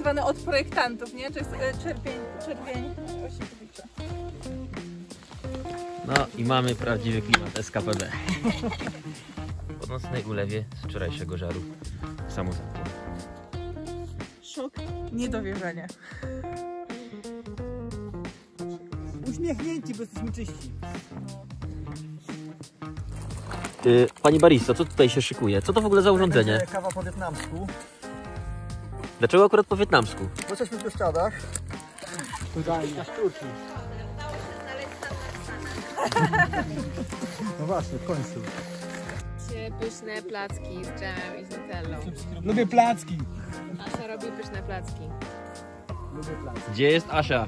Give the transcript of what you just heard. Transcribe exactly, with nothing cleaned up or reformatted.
oczekiwane od projektantów, nie? To jest e, czerwień, czerwień. No i mamy prawdziwy klimat S K P B. Po nocnej ulewie z wczorajszego żaru samo zapło. Szok, niedowierzanie. Uśmiechnięci, bo jesteśmy czyści. Yy, Pani baristo, co tutaj się szykuje? Co to w ogóle za urządzenie? Będzie kawa po wietnamsku. Dlaczego akurat po wietnamsku? Bo jesteśmy w Bieszczadach. Tutaj na sztuki. No właśnie, w końcu. Pyszne placki z dżemem i z nutellą. Lubię placki. Asia robi pyszne placki. Lubię placki. Gdzie jest Asia?